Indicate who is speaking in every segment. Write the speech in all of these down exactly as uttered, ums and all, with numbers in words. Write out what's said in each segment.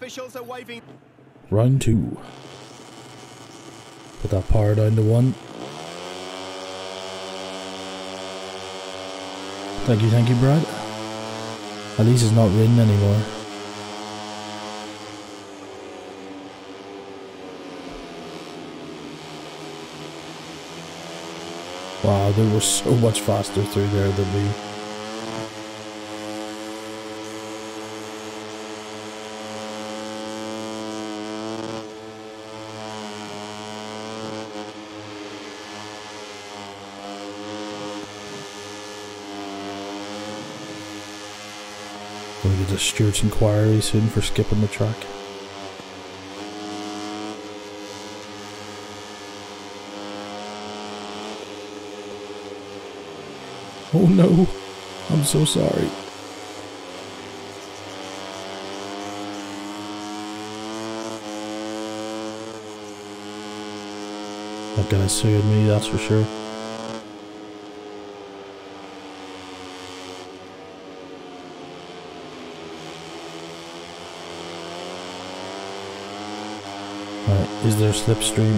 Speaker 1: Officials are waving.
Speaker 2: Round two. Put that power down to one. Thank you, thank you, Brad. At least it's not raining anymore. Wow, they were so much faster through there than me. Gonna get a Stewart's inquiry soon for skipping the track. Oh no, I'm so sorry. That guy's suing me, that's for sure. Alright, is there a slipstream?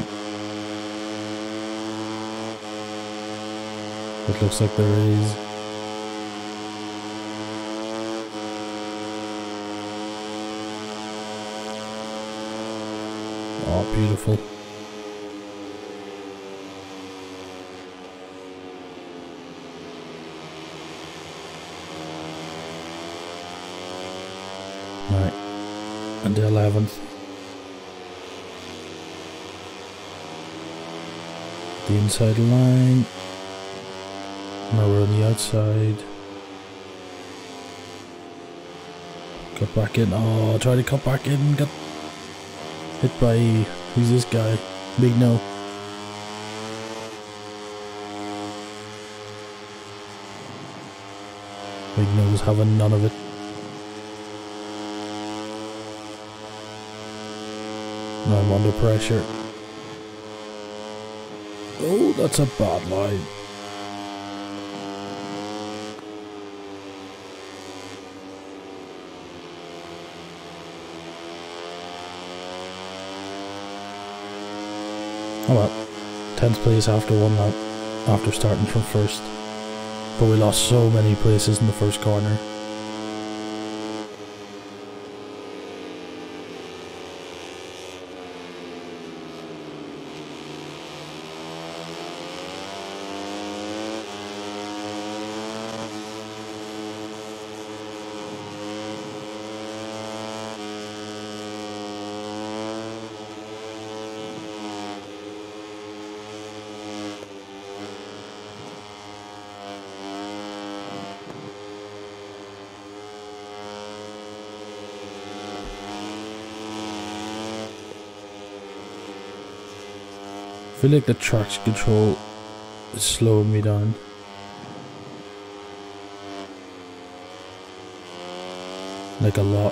Speaker 2: It looks like there is. Oh, beautiful. Alright, and the eleventh. The inside line. Now we're on the outside. Cut back in. Oh, try to cut back in. Got hit by, who's this guy? Big no. Big no's having none of it. Now I'm under pressure. Oh, that's a bad line. Oh well, tenth place after one lap, after starting from first. But we lost so many places in the first corner. I feel like the traction control is slowing me down. Like a lot.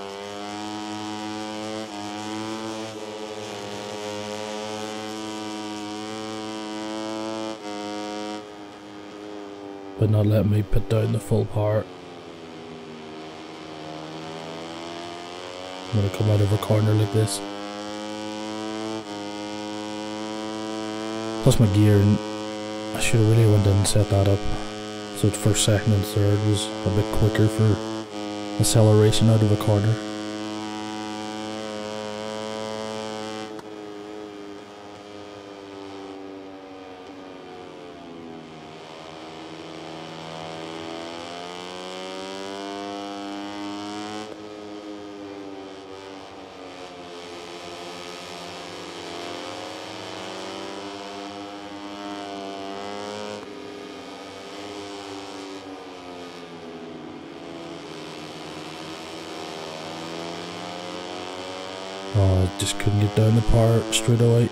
Speaker 2: But not letting me put down the full power. I'm gonna come out of a corner like this. Plus my gear, and I should have really went in and set that up so that first, second and third was a bit quicker for acceleration out of a corner. Oh, I just couldn't get down the power straight away.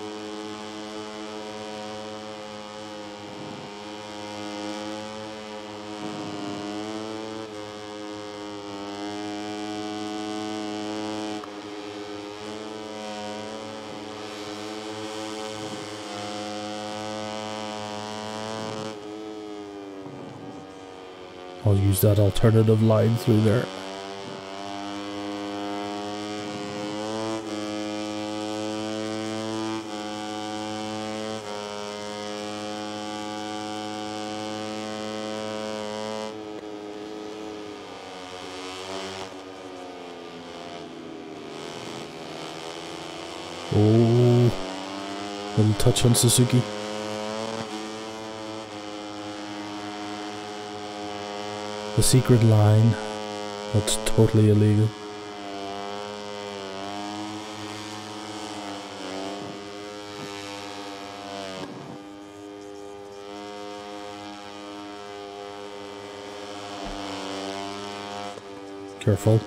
Speaker 2: I'll use that alternative line through there. Oh, little touch on Suzuki. The secret line, that's totally illegal. Careful.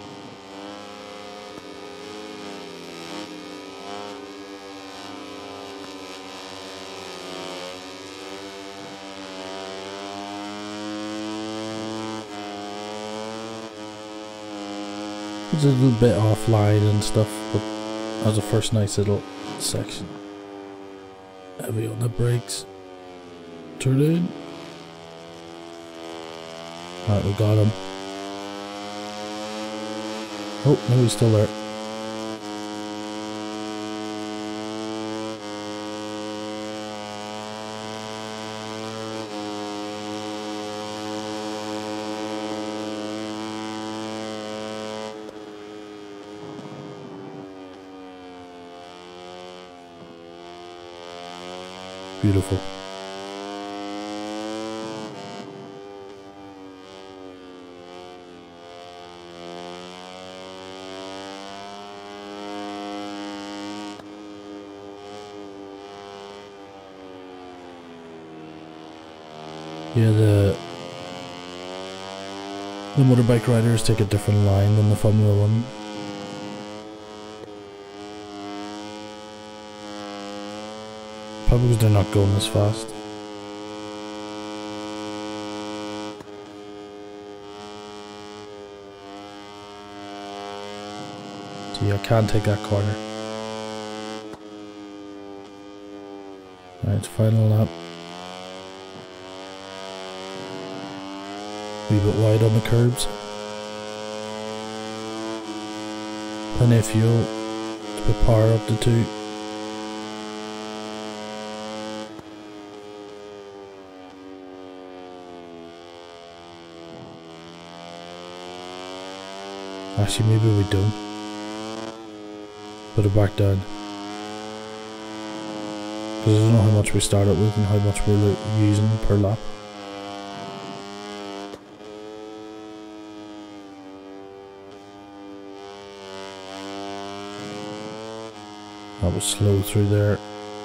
Speaker 2: It's a little bit offline and stuff, but as a first nice little section. Heavy on the brakes. Turn in. Alright, we got him. Oh, no, he's still there. Beautiful. Yeah, the the motorbike riders take a different line than the Formula One. Probably because they're not going as fast. See, I can't take that corner. Alright, final lap. A wee bit wide on the curbs. Plenty of fuel to put power up to two. Actually, maybe we don't. Put it back down. Because I don't know how much we started with and how much we're using per lap. That was slow through there.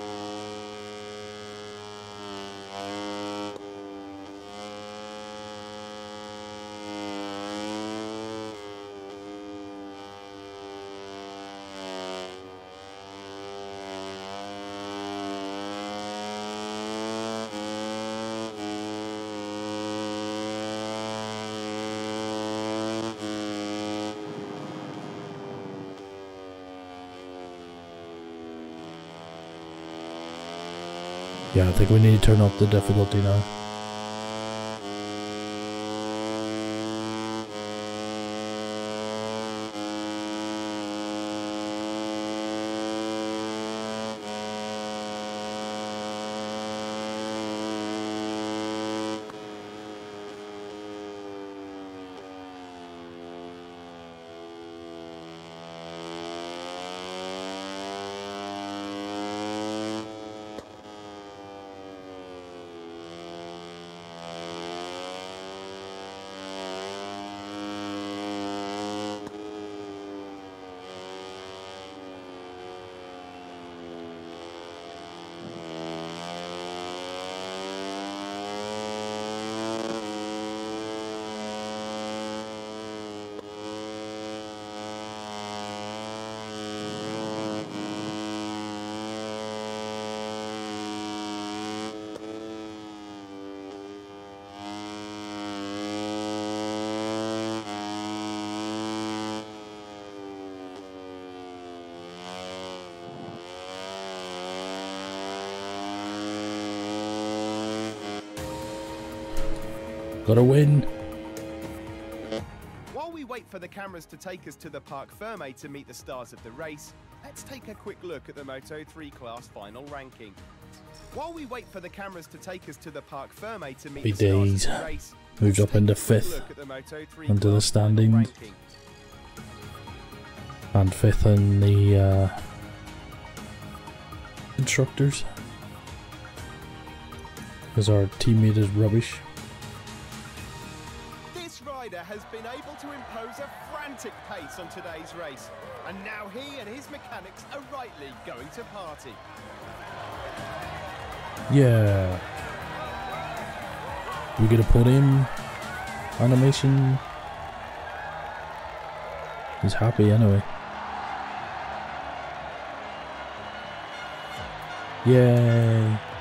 Speaker 2: Yeah, I think we need to turn up the difficulty now. Gotta win.
Speaker 1: While we wait for the cameras to take us to the Parc Ferme to meet the stars of the race, let's take a quick look at the Moto three class final ranking. While we wait for the cameras to take us to the Parc Ferme to meet
Speaker 2: Happy
Speaker 1: the stars
Speaker 2: days.
Speaker 1: of the race,
Speaker 2: Moved up into fifth into the standings, and fifth in the uh, instructors. Because our teammate is rubbish.
Speaker 1: This rider has been able to impose a frantic pace on today's race. And now he and his mechanics are rightly going to party.
Speaker 2: Yeah. We get a podium animation. He's happy anyway. Yay.